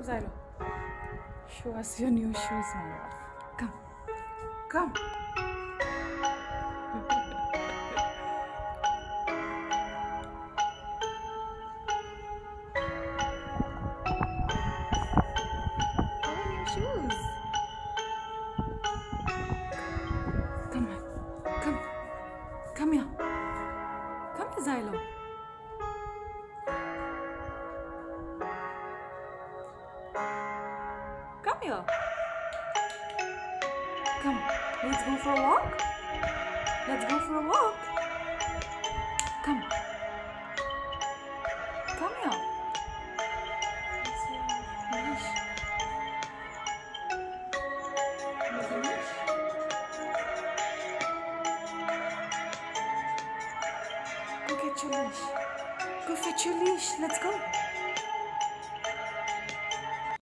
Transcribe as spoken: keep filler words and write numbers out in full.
Xylo. Show us your new shoes, my love. Come. Come. How are your shoes? Come on. Come. Come here. Come here, Xylo. Come here. Come. Let's go for a walk. Let's go for a walk. Come. Come here. Leash. Where's the leash? Go get your leash. Go fetch your leash. Let's go.